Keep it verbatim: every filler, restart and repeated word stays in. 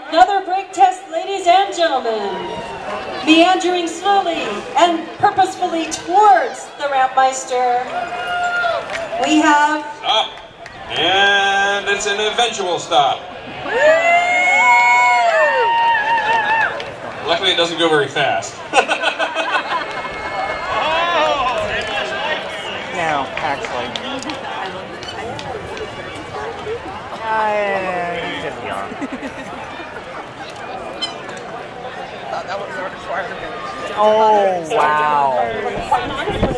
Another brake test, ladies and gentlemen. Meandering slowly and purposefully towards the Rampmeister, we have... Stop. And it's an eventual stop. Luckily it doesn't go very fast. No, actually. Uh, he's just young. That was a requirement. Oh, wow.